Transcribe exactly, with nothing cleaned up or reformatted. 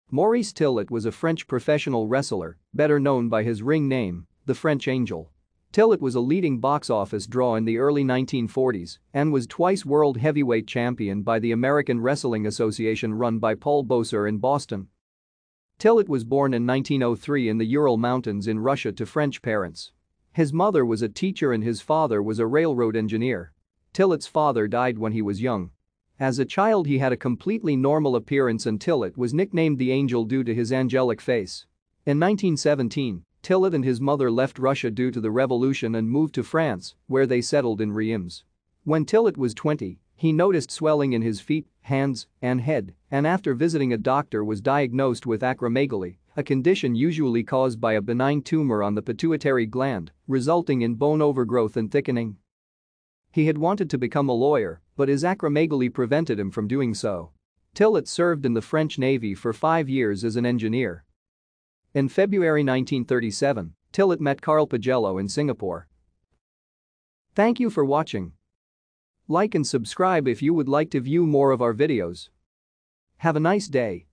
Maurice Tillet was a French professional wrestler, better known by his ring name, the French Angel. Tillet was a leading box office draw in the early nineteen forties and was twice world heavyweight champion by the American Wrestling Association run by Paul Boeser in Boston. Tillet was born in nineteen oh three in the Ural Mountains in Russia to French parents. His mother was a teacher and his father was a railroad engineer. Tillet's father died when he was young. As a child he had a completely normal appearance and Tillet was nicknamed the Angel due to his angelic face. In nineteen seventeen, Tillet and his mother left Russia due to the revolution and moved to France, where they settled in Reims. When Tillet was twenty, he noticed swelling in his feet, hands, and head, and after visiting a doctor was diagnosed with acromegaly, a condition usually caused by a benign tumor on the pituitary gland, resulting in bone overgrowth and thickening. He had wanted to become a lawyer, but his acromegaly prevented him from doing so. Tillet served in the French Navy for five years as an engineer. In February nineteen thirty-seven, Tillet met Carl Pagello in Singapore. Thank you for watching. Like and subscribe if you would like to view more of our videos. Have a nice day.